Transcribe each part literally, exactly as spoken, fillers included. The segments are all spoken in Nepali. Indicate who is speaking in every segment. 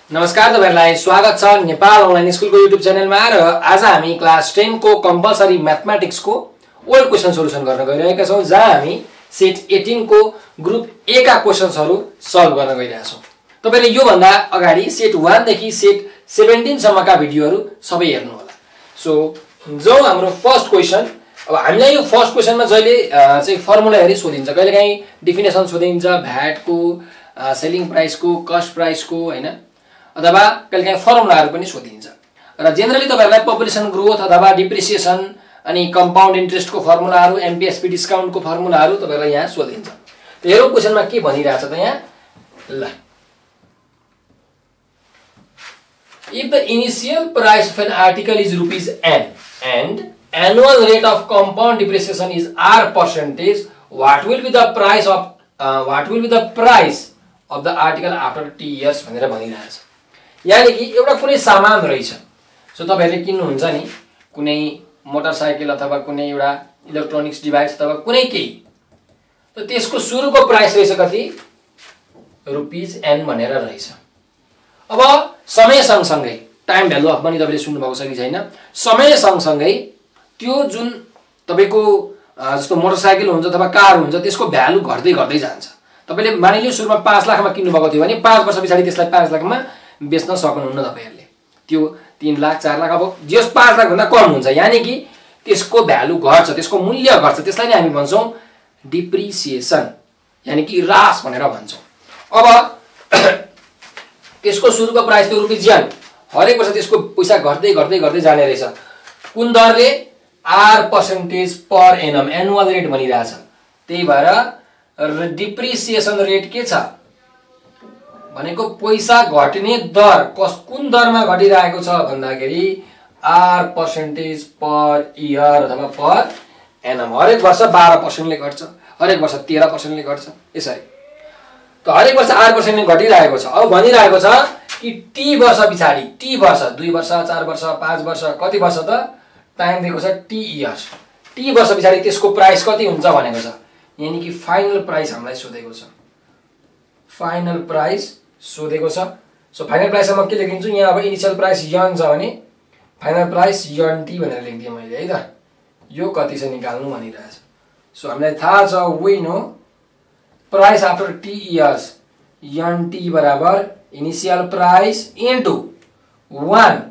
Speaker 1: नमस्कार तपाईहरुलाई स्वागत छ नेपाल अनलाइन स्कुलको युट्युब च्यानलमा र आज हामी क्लास टेन को कम्पलसरी म्याथमेटिक्स को ओल्ड क्वेशन सोलुसन गर्न गइरहेका छौं जहाँ हामी सेट अठार को ग्रुप ए का क्वेशन्सहरु सल्भ गर्न गइरहेका छौं। तपाईले यो भन्दा अगाडि सेट एक देखि सेट सत्रह सम्मका भिडियोहरु सबै हेर्नु होला। सो जो हाम्रो फर्स्ट क्वेशन, अब हामीलाई यो फर्स्ट क्वेशनमा जहिले चाहिँ फर्मुला हेरी सोधिन्छ, कहिलेकाहीँ डेफिनेसन सोधिन्छ, भ्याट को, सेलिङ प्राइस को, कस्ट प्राइस को, हैन, अथवा कहिलेकाहीँ फर्मुलाहरु पनि सोधिन्छ। र जेनरली तपाईहरुलाई पपुलेसन ग्रोथ अथवा डिप्रिसिएसन अनि कम्पाउन्ड इन्ट्रेस्ट को फर्मुलाहरु, एमपीएसपी डिस्काउन्ट को फर्मुलाहरु तपाईहरुलाई यहाँ सोधिन्छ। त हेरौं क्वेशनमा के भनिरहेछ त यहाँ। ल, if the initial price of an article is rupees n and annual rate of compound depreciation is r percentage, what will be the price of uh, what will be the price of the article after t years भनेर भनिरहेछ। यानी कि एउटा कुनै सामान रहेछ, सो तपाईहरुले किन्नुहुन्छ नि कुनै मोटरसाइकल अथवा कुनै एउटा इलेक्ट्रोनिक्स डिभाइस अथवा कुनै केही, त त्यसको सुरुको प्राइस रहेछ कति, रुपीस n भनेर रहेछ। अब समय सँगसँगै टाइम भ्यालु अफ मनी तपाईले सुन्नु भएको छ कि छैन, समय सँगसँगै त्यो जुन तपाईको जस्तो मोटरसाइकल हुन्छ अथवा कार हुन्छ त्यसको भ्यालु घट्दै घट्दै जान्छ। तपाईले मानिलियो सुरुमा पाँच लाखमा किन्नु भएको थियो भने पाँच वर्ष पछाडी त्यसलाई पाँच लाखमा बेच्न सक्नुहुन्न तपाईहरुले। त्यो तीन लाख चार लाख अब जस पाँच लाख भन्दा कम हुन्छ, यानी कि त्यसको भ्यालु घट्छ, त्यसको मूल्य घट्छ। त्यसलाई नै हामी भन्छौं डिप्रिसिएसन, यानी कि ह्रास भनेर भन्छौं। अब त्यसको सुरुको प्राइस त्यो रुपैयाँ ज्यान, हरेक वर्ष त्यसको पैसा घट्दै घट्दै घट्दै जाने रहेछ। कुन दरले, R percentage per annum, annual rate भनिरहेछ। त्यही भएर डिप्रिसिएसन रेट के छ भनेको पैसा घट्ने दर कस कुन दरमा घटिरहेको छ भन्दाखेरि आर पर्सेन्टेज पर इयर अथवा पर एनम। हरेक वर्ष बाह्र पर्सेन्ट ले घट्छ, हरेक वर्ष तेह्र पर्सेन्ट ले घट्छ, यसरी त हरेक वर्ष आठ पर्सेन्ट ले घटिरहेको छ। अब भनिरहेको छ कि टी वर्ष पछाडी, टी वर्ष, दुई वर्ष, चार वर्ष, पाँच वर्ष, कति वर्ष त टाइम दिएको छ टी इयर्स, टी वर्ष पछाडी त्यसको प्राइस कति हुन्छ भनेको छ। यानी कि फाइनल प्राइस हामीलाई सोधेको छ, फाइनल प्राइस सोधेको छ। सो फाइनल प्राइस म के लेखिन्छु यहाँ, अब इनिशियल प्राइस यन छ भने फाइनल प्राइस यन टी भनेर लेख्दिए मैले, है त। यो कति छ निकाल्नु भनिरहेछ। सो हामीलाई थाहा छ, we know price after T years, N T बराबर initial price into one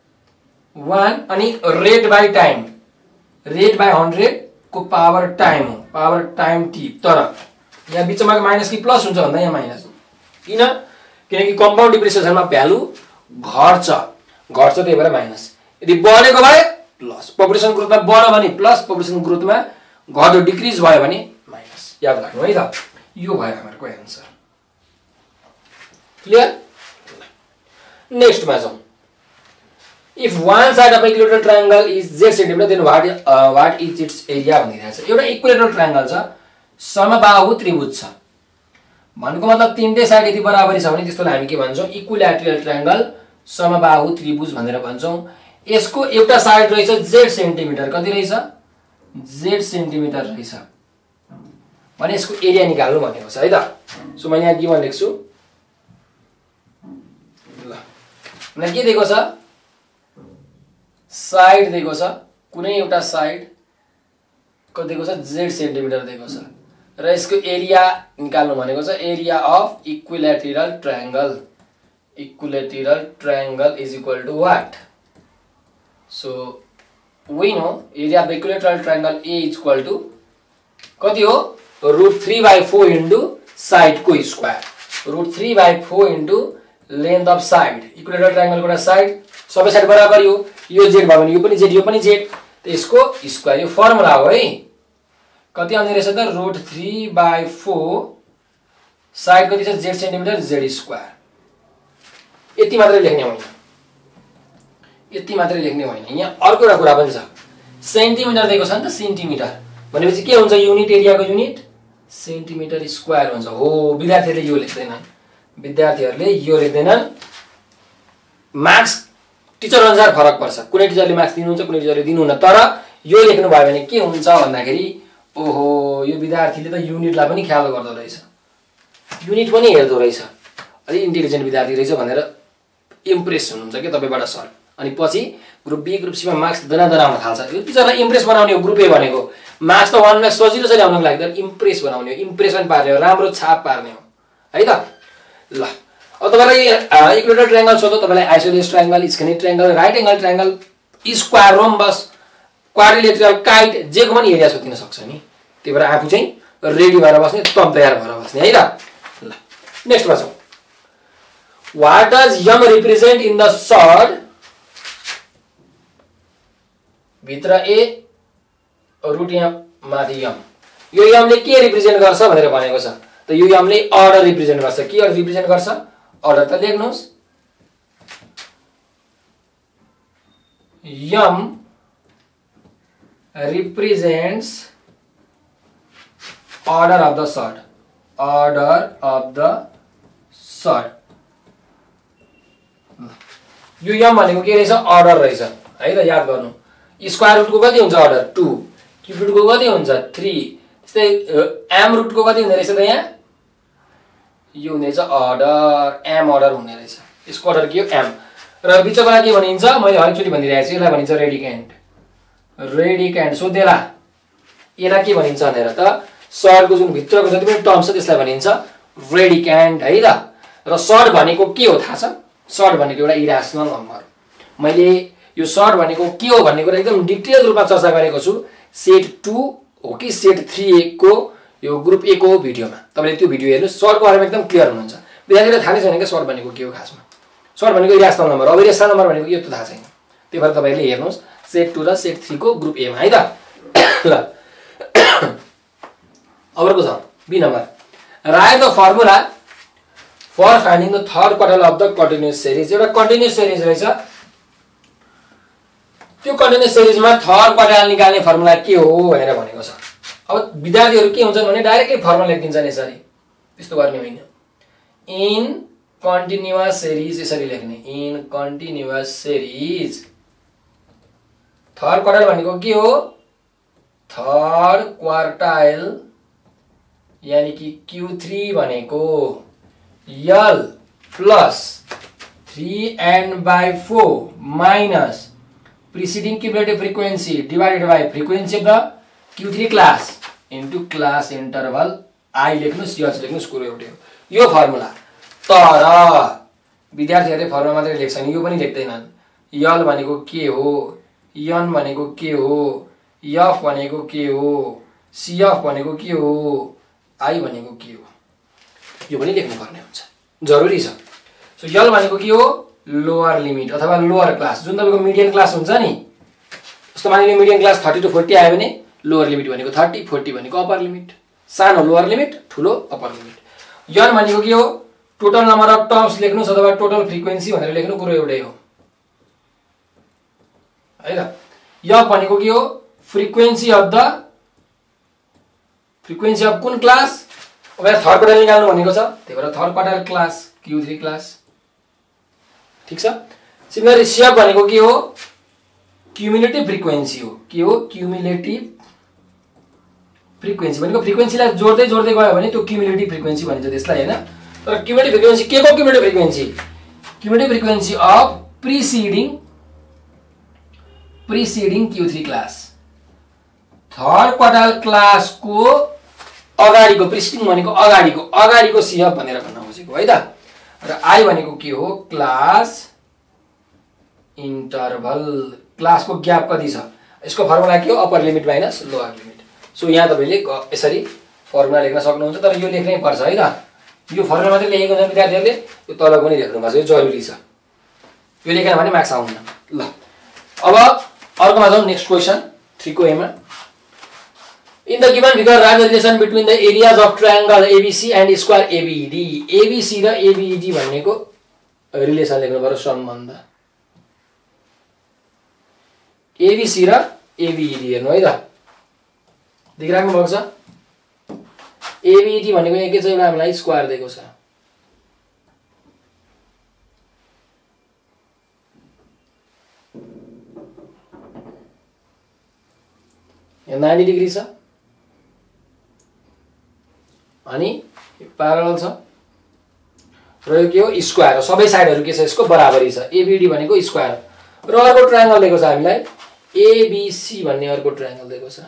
Speaker 1: one अनि rate by time, rate by hundred को पावर टाइम हो, पावर टाइम टी। तर यहाँ बिचमा माइनस कि प्लस हुन्छ भन्दा यहाँ माइनस, किन? किनकि कम्पाउन्ड डिप्रिसिएसनमा भ्यालु घट्छ, घट्छ त्यही भएर माइनस। यदि बढेको भए प्लस, पपुलेसन ग्रोथमा बढ्यो भने प्लस, पपुलेसन ग्रोथमा घट्यो डिक्रिज भयो भने माइनस। याद राख्नु है त। यो भयो हाम्रो एन्सर। क्लियर? नेक्स्ट मा जाउँ। If one side of equilateral triangle is z centimeter, then what uh, what is its area भनिरहेछ। एउटा इक्विलेटरल ट्रायंगल छ, समबाहु त्रिभुज छ, भनेको मतलब तीनटै साइड यदि बराबरी छ भने त्यस्तोलाई हामी के भन्छौं, इक्विलेटरल ट्रायंगल, समबाहु त्रिभुज भनेर भन्छौं। यसको एउटा साइड रहेछ z सेन्टिमिटर, कति रहेछ, z सेन्टिमिटर रहेछ भने यसको एरिया निकाल्नु भनेको छ, है त। सो मैले यहाँ गिभन लेख्छु। ल, मलाई के दिएको छ, साइड दिएको छ, कुनै एउटा साइड कति दिएको छ, z सेन्टिमिटर दिएको छ, र यसको एरिया निकाल्नु भनेको छ, area of equilateral triangle. Equilateral triangle is equal to what? So we know area of equilateral triangle A is equal to कति हो, root three by four into side को square, root three by four into length of side. Equilateral triangle को साइड सबै साइड बराबर हो, यो जेड भयो भने यो पनि जेड, यो पनि जेड, त यसको स्क्वायर। यो फर्मुला हो है। कति आउने रहेछ त, root three by four, side कति छ, जेड सेन्टिमिटर, जेड स्क्वायर। यति मात्रै लेख्ने होइन, यति मात्रै लेख्ने होइन, यहाँ अर्को एउटा कुरा पनि छ। सेन्टिमिटर दिएको छ नि त, सेन्टिमिटर भनेपछि के हुन्छ, युनिट एरियाको युनिट सेन्टिमिटर स्क्वायर हुन्छ। हो, विद्यार्थीहरूले यो लेख्दैनन्, विद्यार्थीहरूले यो लेख्दैनन्। मार्क्स टिचर अनुसार फरक पर्छ, कुनै टिचरले मार्क्स दिनुहुन्छ, कुनै टिचरले दिनुहुन्न। तर यो लेख्नु भयो भने के हुन्छ भन्दाखेरि, ओहो यो विद्यार्थीले त युनिटलाई पनि ख्याल गर्दो रहेछ, युनिट पनि हेर्दो रहेछ, अलि इन्टेलिजेन्ट विद्यार्थी रहेछ भनेर इम्प्रेस हुनुहुन्छ के तपाईँबाट सर। अनि पछि ग्रुप बी ग्रुप सीमा मार्क्स दनादन आउन थाल्छ। यो टिचरलाई इम्प्रेस बनाउने हो ग्रुप ए भनेको। मार्क्स त वान मार्क्स सजिलो छ ल्याउनको लागि, तर इम्प्रेस बनाउने हो, इम्प्रेसन पार्ने हो, राम्रो छाप पार्ने हो है त। ल अब तपाईँलाई इक्वेटर ट्रायंगल सोध्यो, तपाईँलाई isosceles triangle, scalene triangle, right angle triangle, square, rhombus, quadrilateral, kite, जेको पनि एरिया सोधिन सक्छ नि। त्यही भएर आफू चाहिँ रेडी भएर बस्ने, तम तयार भएर बस्ने है त। ल नेक्स्ट मा छौं। What does yum represent in the sword? भित्र ए रुट यहाँ माथि यम। यो यमले के रिप्रेजेन्ट गर्छ भनेर भनेको छ। त यो यमले अर्डर रिप्रेजेन्ट गर्छ। के रिप्रेजेन्ट गर्छ? अर्डर। त लेख्नुस् यम represents order of the sword. Order of the sword. यो यम भनेको के रहेछ? अर्डर रहेछ है त, याद गर्नु। स्क्वायर रुटको कति हुन्छ अर्डर? टू। क्युब रुटको कति हुन्छ? थ्री। त्यस्तै एम रुटको कति हुने रहेछ त यहाँ? यो हुनेछ अर्डर, एम अर्डर हुने रहेछ। यसको अर्डर के हो? एम। र बिचकोलाई के भनिन्छ? मैले हरेकचोटि भनिरहेको छु, यसलाई भनिन्छ रेडिकेन्ट। रेडिकेन्ट सोधेला यसलाई के भनिन्छ भनेर त, सर्टको जुन भित्रको जति पनि टर्म छ त्यसलाई भनिन्छ रेडिकेन्ट है त। र सर्ट भनेको के हो थाहा छ? सर्ट भनेको एउटा इरेशनल नम्बर। मैले यो सर्ट भनेको के हो भन्ने कुरा एकदम डिटेल रूपमा चर्चा गरेको छु सेट टू हो कि सेट थ्री को यो ग्रुप ए को भिडियोमा। तपाईले त्यो भिडियो हेर्नुस्, सर्टको बारेमा एकदम क्लियर हुनुहुन्छ। विद्यार्थीले थाहा नै छैन कि सर्ट भनेको के हो खासमा। सर्ट भनेको इरेशनल नम्बर, अब इरेशनल नम्बर भनेको यो त थाहा छैन। त्यही भएर तपाईले हेर्नुस् सेट टू र सेट थ्री को ग्रुप ए मा है त। ल अबको छ B number. Write the formula for finding the third quartile of the continuous series. एउटा कन्टिन्युअस सिरिज रहेछ, त्यो कन्टिन्युअस सिरिजमा थर्ड क्वार्टर निकाल्ने फर्मुला के हो भनेर भनेको छ। अब विद्यार्थीहरू के हुन्छन् भने डाइरेक्टली फर्मुला लेखिदिन्छन् यसरी, त्यस्तो गर्ने होइन। इन कन्टिन्युअस सिरिज यसरी लेख्ने, in continuous series third quartile भनेको के हो? थर्ड क्वार्टाइल यानी कि क्यू थ्री भनेको L plus three N by four minus preceding cumulative frequency divided by frequency of the Q three class into class interval I लेख्नुस्, यस लेख्नुस्, कुरो एउटै हो यो फर्मुला। तर विद्यार्थीहरूले फर्मुला मात्रै लेख्छन्, यो पनि लेख्दैनन्। यल भनेको के हो, यन भनेको के हो, एफ भनेको के हो, सीएफ भनेको के हो, आई भनेको के हो, यो पनि लेख्नु पर्ने हुन्छ, जरुरी छ। सो यल भनेको के हो? लोअर लिमिट अथवा लोअर क्लास। जुन तपाईको मिडियन क्लास हुन्छ नि, जस्तो मानिलिनु median class thirty to forty आयो भने लोअर लिमिट भनेको थर्टी, फोर्टी भनेको अप्पर लिमिट। सानो लोअर लिमिट, ठुलो अप्पर लिमिट। यन भनेको के हो? टोटल नम्बर अफ टर्म्स लेख्नुस् अथवा टोटल फ्रिक्वेन्सी भनेर लेख्नु, कुरो एउटै हो है त। एफ भनेको के हो? Frequency of the frequency of कुन क्लास? अब यहाँ थर्ड क्वार्टाइल निकाल्नु भनेको छ, त्यही भएर third quartile class Q three class. ठीक छ। सिमिलरली सीएफ भनेको के हो? क्युमुलेटिभ फ्रिक्वेन्सी हो। के हो? क्युमुलेटिभ फ्रिक्वेन्सी भनेको फ्रिक्वेन्सीलाई जोड्दै जोड्दै गयो भने त्यो क्युमुलेटिभ फ्रिक्वेन्सी भनिन्छ त्यसलाई हैन। तर क्युमुलेटिभ फ्रिक्वेन्सी के को cumulative frequency? Cumulative frequency of preceding preceding Q three class. Third quartile class को अगाडिको, प्रिसिडिङ भनेको अगाडिको, अगाडिको सीएफ भनेर भन्न खोजेको है त। र आई भनेको के हो? Class interval. क्लास को ग्याप कति छ? यसको फर्मुला के हो? Upper limit minus lower limit. So यहाँ तपाईले यसरी फर्मुला लेख्न सक्नुहुन्छ, तर यो लेख्नै पर्छ है त। यो फर्मुला मात्रै लेखेको छ विद्यार्थीहरूले, यो तलको पनि लेख्नुपर्छ, यो जरुरी छ। यो लेखेन भने मार्क्स आउँदैन। ल अब अर्कोमा जाउँ, नेक्स्ट क्वेशन थ्री को एमा। In the given figure, write the relation between the areas of triangle A B C and square A B E D. A B C र A B E D भन्नेको रिलेसन लेख्नु पर्यो, सम्बन्ध। A B C र A B E D हेर्नु है त, देखिराख्नु भएको छ। A B E D भनेको यहाँ के छ? एउटा हामीलाई स्क्वायर दिएको छ। यहाँ नाइन्टी डिग्री छ अनि प्यारलल छ। र यो के हो स्क्वायर हो सबै साइडहरु के छ यसको बराबरी छ एबीडी भनेको स्क्वायर र अर्को ट्रायंगल दिएको छ हामीलाई एबीसी भन्ने अर्को ट्रायंगल दिएको छ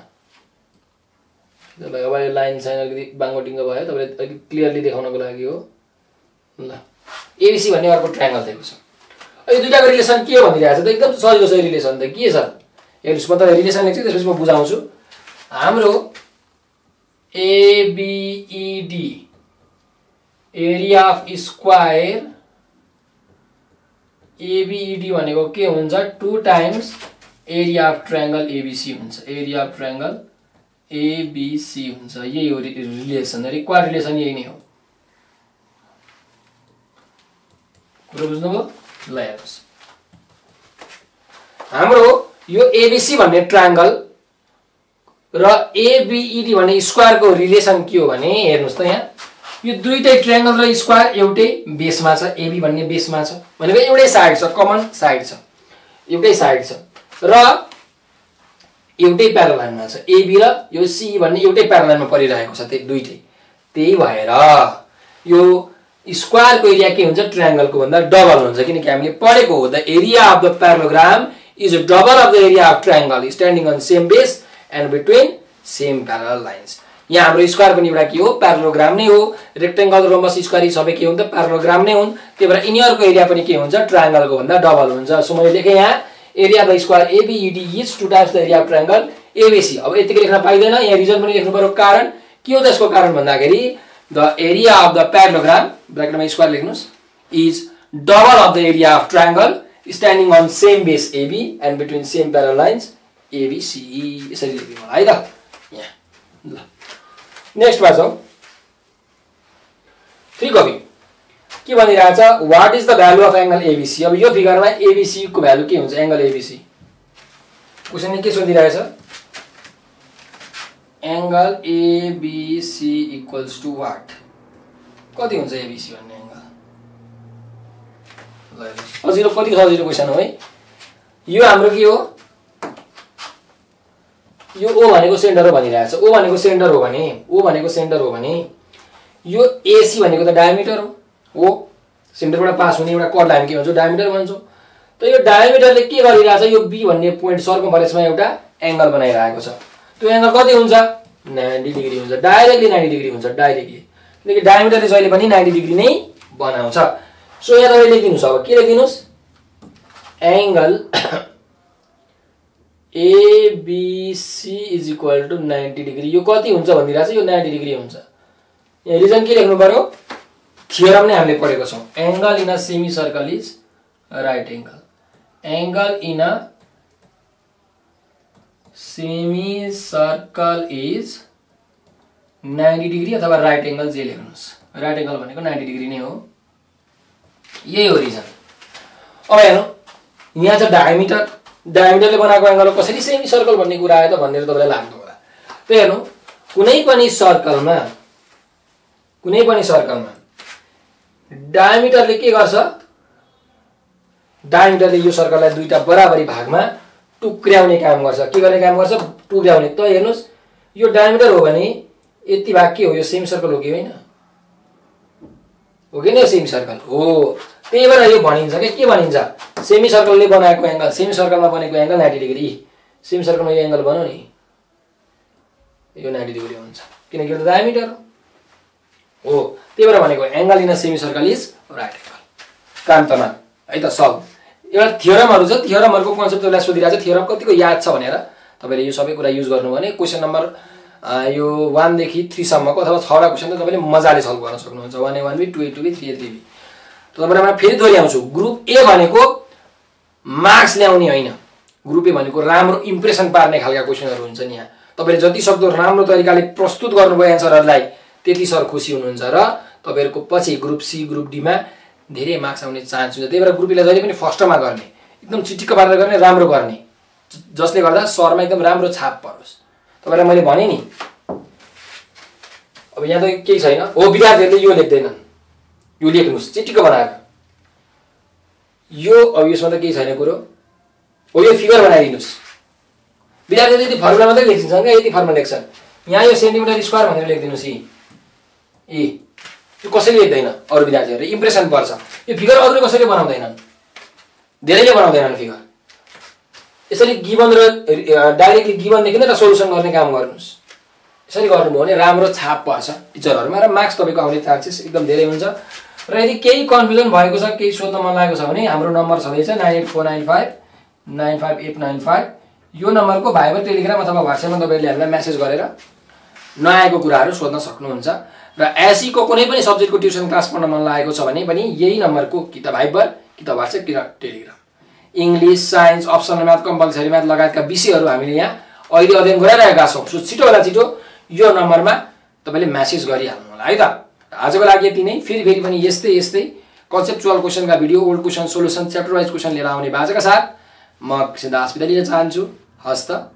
Speaker 1: अब यो लाइन छैन अलिकति बाङ्गोटिङ्ग भयो तपाईले अलि क्लियरली देखाउनको लागि हो ल एबीसी भन्ने अर्को ट्रायंगल दिएको छ यो दुईटाको रिलेसन के हो भनिरहेको छ त एकदम सजिलो छ रिलेसन त के छ हेर्नुस् म त रिलेसन लेख्छु त्यसपछि म बुझाउँछु हाम्रो ABED area of square ABED भनेको के हुन्छ two times area of triangle ABC हुन्छ एरिया अफ ट्रायंगल एबीसी हुन्छ यही हो रिलेसन रिक्वायर्ड रिलेसन यही नै हो कुरा बुझ्नुभयो ल हेर्नुस् हाम्रो यो एबीसी भन्ने ट्रायंगल र एबीईडी भन्ने स्क्वायरको रिलेसन के हो भने हेर्नुस् त यहाँ यो दुईटै ट्रायंगल र स्क्वायर एउटै बेसमा छ एबी भन्ने बेसमा छ भनेको एउटै साइड छ कमन साइड छ एउटै साइड छ र एउटै प्यारालाइनमा छ एबी र यो सी भन्ने एउटै प्यारालाइनमा परिरहेको छ त्यो दुईटै त्यही भएर यो स्क्वायरको एरिया के हुन्छ ट्रायंगलको भन्दा डबल हुन्छ किनकि हामीले पढेको हो the area of the parallelogram is double of the area of triangle standing on same base and between same parallel lines यहाँ हाम्रो स्क्वायर पनि एउटा के हो प्यारालोग्राम नै हो रेक्टेंगल रोम्बस स्क्वायर सबै के हुन्छ प्यारालोग्राम नै हुन् त्यही भएर यिनीहरुको एरिया पनि के हुन्छ ट्रायंगलको भन्दा डबल हुन्छ सो मैले लेखे यहाँ area of the square ABED is two times the area of triangle ABC अब यतिकै लेख्न पाइदैन यहाँ रिजन पनि लेख्नु पर्यो कारण के हो त्यसको कारण भन्दाखेरि the area of the parallelogram ब्र्याकेटमा स्क्वायर लेख्नुस् is double of the area of triangle standing on same base AB and between same parallel lines ABC यसरी लेख्नु होला है त यहाँ ल नेक्स्ट मा जाऊ थ्री कपी के भनिरहेछ what is the value of angle ABC अब यो फिगरमा एबीसी को भ्यालु के हुन्छ एंगल एबीसी क्वेशनले के सोधिरहेछ angle ABC equals to what कति हुन्छ एबीसी भन्ने एंगल ल सजिलो कति सजिलो क्वेशन हो है यो हाम्रो के हो यो ओ भनेको सेन्टर हो भनिरहेछ ओ भनेको सेन्टर हो भने ओ भनेको सेन्टर हो भने यो एसी भनेको त डायमिटर हो ओ सेन्टरबाट पास हुने एउटा कर्ड हामी के भन्छौं डायमिटर भन्छौं त यो डायमिटरले के गरिरहेछ यो बी भन्ने पोइन्ट सर्कमफरेन्समा एउटा एंगल बनाइरहेको छ त्यो एंगल कति हुन्छ नाइन्टी डिग्री हुन्छ डाइरेक्टली नाइन्टी डिग्री हुन्छ डाइरेक्टली किनकि डायमिटरले जहिले पनि नाइन्टी डिग्री नै बनाउँछ सो यहाँ तपाईले लेखिदिनुस् अब के लेखिदिनुस् angle ABC is equal to ninety degree यो कति हुन्छ भनिरहेछ यो नाइन्टी डिग्री हुन्छ यहाँ रिजन के लेख्नु पर्यो थियोरम नै हामीले पढेको छौं angle in a semi circle is right angle angle in a semi circle is ninety degree अथवा राइट एंगल जे लेख्नुस् राइट एंगल भनेको नाइन्टी डिग्री नै हो यही हो रिजन अब हेर्नु यहाँ चाहिँ डायमिटर डायमिटरले बनाएको एंगल कसरी सेमी सर्कल भन्ने कुरा आयो त भनेर तपाईलाई लाग्नु होला त हेर्नु कुनै पनि सर्कलमा कुनै पनि सर्कलमा डायमिटरले के गर्छ डायमिटरले यो सर्कललाई दुईटा बराबरी भागमा टुक्र्याउने काम गर्छ के गर्ने काम गर्छ टुक्र्याउने त हेर्नुस् यो डायमिटर हो भने यति भाग के हो यो सेमी सर्कल हो कि हैन हो कि न सेमी सर्कल हो त्यही भएर यो भनिन्छ के के भनिन्छ सेमी सर्कलले बनाएको एंगल सेमी सर्कलमा बनेको एंगल नाइन्टी डिग्री सेमी सर्कलमा यो एंगल बनाउ नि यो नाइन्टी डिग्री हुन्छ किनकि यो डायमिटर हो त्यही भएर भनेको angle in a semi circle is right angle कान्तमा है त सल्भ एउटा थियोरमहरु छ थियोरमहरुको कन्सेप्ट तपाईलाई सोधिरहेछ थियोरम कतिको याद छ भनेर तपाईले यो सबै कुरा युज गर्नु भने क्वेशन नम्बर यो one देखि three सम्मको अथवा छ वटा क्वेशन त तपाईले मजाले सल्भ गर्न सक्नुहुन्छ one A one B two A two B three A three B तपाईहरुमा फेरि दोहोर्याउँछु ग्रुप ए भनेको मार्क्स ल्याउने हैन ग्रुप ए भनेको राम्रो इम्प्रेसन पार्ने खालका क्वेशनहरु हुन्छ नि यहाँ तपाईले जति सक्दो राम्रो तरिकाले प्रस्तुत गर्नुभयो एन्सरहरुलाई त्यति सर खुसी हुनुहुन्छ र तपाईहरुको पछि ग्रुप सी ग्रुप डी मा धेरै मार्क्स आउने चान्स हुन्छ त्यही भएर ग्रुप ए लाई जहिले पनि फर्स्टमा गर्ने एकदम चिटिक्क पारेर गर्ने राम्रो गर्ने जसले गर्दा सरमा एकदम राम्रो छाप परोस् तपाईलाई मैले भने नि अब यहाँ त केही छैन हो विद्यार्थीहरुले यो लेख्दैनन् यो लेख्नुस् चिटिक्क बनाएर यो अब यसमा त केही छैन कुरो हो यो फिगर बनाइदिनुस् विद्यार्थीले यदि फर्मुला मात्रै लेख्छन् के यति फर्मुला लेख्छन् यहाँ यो सेन्टिमिटर स्क्वायर भनेर लेख्दिनुस् यी ए यो कसैले लेख्दैन अरू विद्यार्थीहरूले इम्प्रेसन पर्छ यो फिगर अरूले कसैले बनाउँदैनन् धेरैले बनाउँदैनन् फिगर यसरी गिभन र डाइरेक्टली गिभन लेखेर र सोलुसन गर्ने काम गर्नुस् यसरी गर्नुभयो भने राम्रो छाप पर्छ टिचरहरुमा र मार्क्स तपाईको आउने चान्सेस एकदम धेरै हुन्छ र यदि केही कन्फ्युजन भएको छ केही सोध्न मन लागेको छ भने हाम्रो नम्बर छँदैछ nine eight four nine five nine five eight nine five यो नम्बरको भाइबर टेलिग्राम अथवा व्हाट्सएपमा तपाईहरुले हामीलाई मेसेज गरेर नआएको कुराहरु सोध्न सक्नुहुन्छ र एसई को कुनै पनि सब्जेक्टको ट्युसन क्लास पढ्न मन लागेको छ भने पनि यही नम्बरको कि त भाइबर कि त व्हाट्सएप कि त Telegram English science optional math compulsory math लगायतका विषयहरु हामीले यहाँ अहिले अध्ययन गरिरहेका छौं सो छिटो होला छिटो यो नम्बरमा तपाईले मेसेज गरिहाल्नु होला है त आजको लागि यति नै फेरि फेरि पनि यस्तै यस्तै कन्सेप्चुअल क्वेशनका video old question solution chapter wise question लिएर आउने बाचाका साथ म सिद्धार्थ बिदा लिन चाहन्छु हस्त